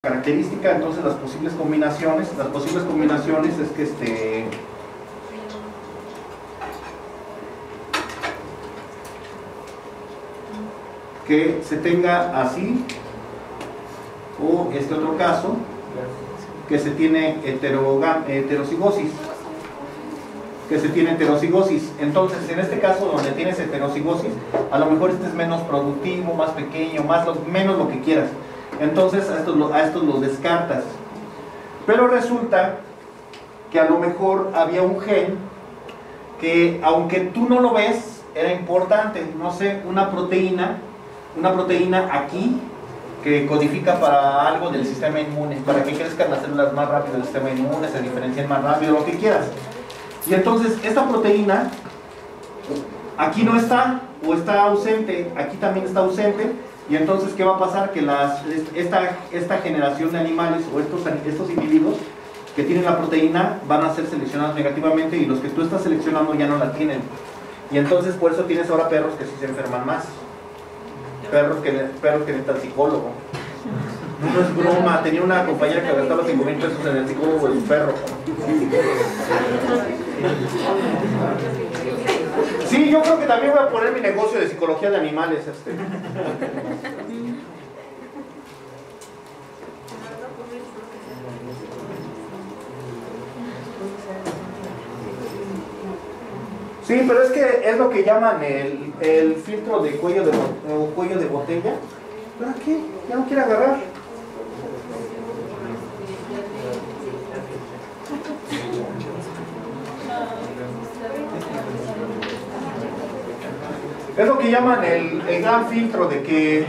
característica. Entonces las posibles combinaciones es que se tenga así, o este otro caso, que se tiene heterocigosis. Entonces, en este caso donde tienes heterocigosis, a lo mejor este es menos productivo, más pequeño, menos lo que quieras. Entonces a estos los descartas. Pero resulta que a lo mejor había un gen que, aunque tú no lo ves, era importante. No sé, una proteína aquí que codifica para algo del sistema inmune, para que crezcan las células más rápido del sistema inmune, se diferencien más rápido, lo que quieras. Y entonces esta proteína aquí no está, o está ausente, aquí también está ausente. Y entonces, ¿qué va a pasar? Que esta generación de animales o estos individuos que tienen la proteína van a ser seleccionados negativamente, y los que tú estás seleccionando ya no la tienen. Y entonces por eso tienes ahora perros que sí se enferman más. Perros que necesitan psicólogo. No es broma, tenía una compañera que gastaba 5,000 pesos en el psicólogo de su perro. Sí, yo creo que también voy a poner mi negocio de psicología de animales. Sí, pero es que es lo que llaman el filtro de cuello de botella. ¿Para qué? Ya no quiere agarrar. Es lo que llaman el gran filtro de que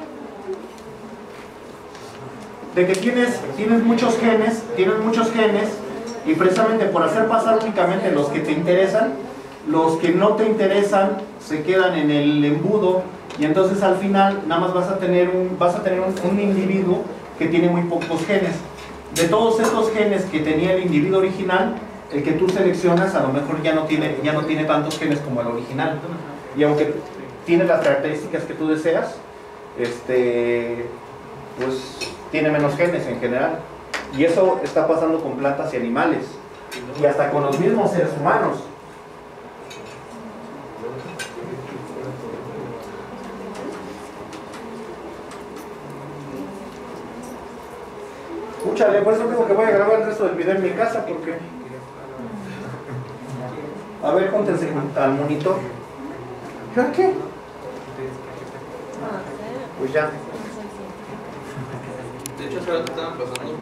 tienes muchos genes, y precisamente por hacer pasar únicamente los que te interesan, los que no te interesan se quedan en el embudo, y entonces al final nada más vas a tener un individuo que tiene muy pocos genes. De todos estos genes que tenía el individuo original, el que tú seleccionas a lo mejor ya no tiene tantos genes como el original. Y aunque tiene las características que tú deseas, pues tiene menos genes en general. Y eso está pasando con plantas y animales, y hasta con los mismos seres humanos. Escúchale, por eso digo que voy a grabar el resto del video en mi casa, porque... A ver, júntense al monitor. ¿Ya qué? Pues ya. De hecho, se lo estaban pasando.